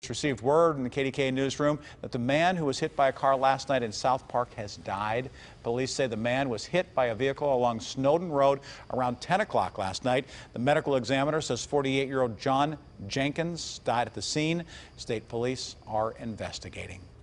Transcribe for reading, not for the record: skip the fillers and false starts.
Received word in the KDKA newsroom that the man who was hit by a car last night in South Park has died. Police say the man was hit by a vehicle along Snowden Road around 10 o'clock last night. The medical examiner says 48-year-old John Jenkins died at the scene. State police are investigating.